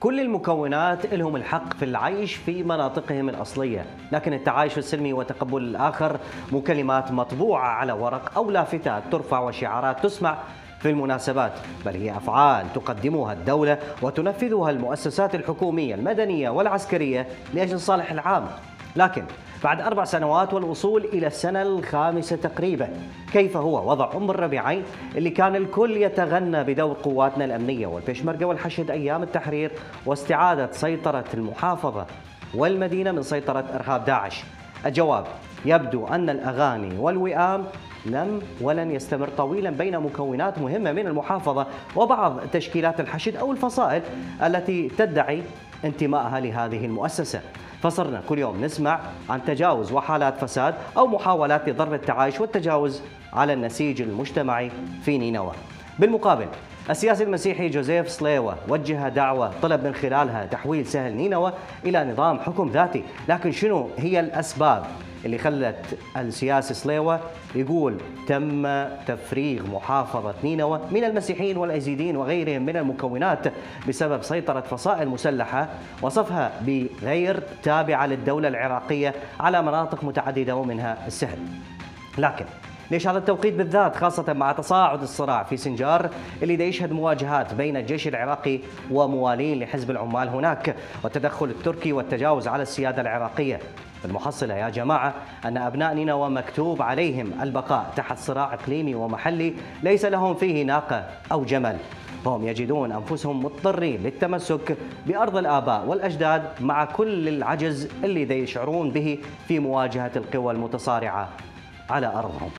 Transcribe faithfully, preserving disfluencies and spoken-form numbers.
كل المكونات لهم الحق في العيش في مناطقهم الأصلية، لكن التعايش السلمي وتقبل الآخر مو كلمات مطبوعة على ورق أو لافتات ترفع وشعارات تسمع في المناسبات، بل هي أفعال تقدمها الدولة وتنفذها المؤسسات الحكومية المدنية والعسكرية لأجل الصالح العام. لكن بعد أربع سنوات والوصول إلى السنة الخامسة تقريبا، كيف هو وضع أم الربيعين اللي كان الكل يتغنى بدور قواتنا الأمنية والبيشمركة والحشد أيام التحرير واستعادة سيطرة المحافظة والمدينة من سيطرة إرهاب داعش؟ الجواب يبدو أن الأغاني والوئام لم ولن يستمر طويلا بين مكونات مهمة من المحافظة وبعض تشكيلات الحشد أو الفصائل التي تدعي انتمائها لهذه المؤسسة. فصرنا كل يوم نسمع عن تجاوز وحالات فساد أو محاولات لضرب التعايش والتجاوز على النسيج المجتمعي في نينوى. بالمقابل السياسي المسيحي جوزيف صليوة وجه دعوة طلب من خلالها تحويل سهل نينوى إلى نظام حكم ذاتي. لكن شنو هي الأسباب اللي خلت السياسي صليوة يقول تم تفريغ محافظة نينوى من المسيحيين والأيزيديين وغيرهم من المكونات بسبب سيطرة فصائل مسلحة وصفها بغير تابعة للدولة العراقية على مناطق متعددة ومنها السهل؟ لكن ليش هذا التوقيت بالذات، خاصة مع تصاعد الصراع في سنجار اللي دا يشهد مواجهات بين الجيش العراقي وموالين لحزب العمال هناك والتدخل التركي والتجاوز على السيادة العراقية؟ المحصلة يا جماعة أن أبناء نينوى مكتوب عليهم البقاء تحت صراع إقليمي ومحلي ليس لهم فيه ناقة أو جمل. هم يجدون أنفسهم مضطرين للتمسك بأرض الآباء والأجداد مع كل العجز اللي دا يشعرون به في مواجهة القوى المتصارعة على أرضهم.